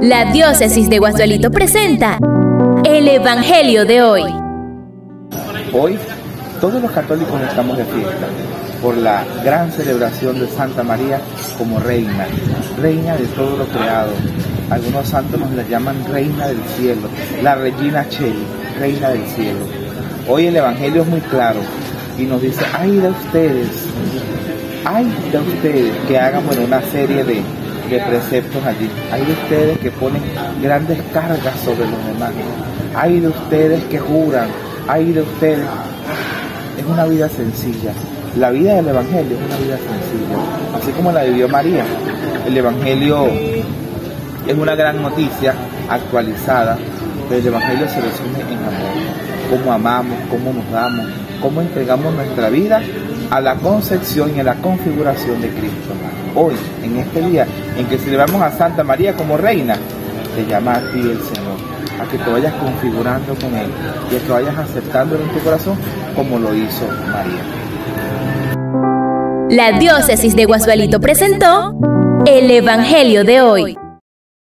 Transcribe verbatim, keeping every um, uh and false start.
La Diócesis de Guasualito presenta el Evangelio de hoy. Hoy todos los católicos estamos de fiesta por la gran celebración de Santa María como reina, reina de todo lo creado. Algunos santos nos la llaman reina del cielo, la Regina Coeli, reina del cielo. Hoy el Evangelio es muy claro y nos dice, ay de ustedes, ay de ustedes que hagan bueno, una serie de, de preceptos allí, ay de ustedes que ponen grandes cargas sobre los demás, ay de ustedes que juran, ay de ustedes. Es una vida sencilla. La vida del Evangelio es una vida sencilla, así como la vivió María. El Evangelio es una gran noticia actualizada, pero el Evangelio se resume en amor. Cómo amamos, cómo nos damos, cómo entregamos nuestra vida a la concepción y a la configuración de Cristo. Hoy, en este día en que celebramos a Santa María como reina, te llama a ti el Señor, a que te vayas configurando con Él y a que vayas aceptándolo en tu corazón como lo hizo María. La Diócesis de Guasualito presentó el Evangelio de hoy.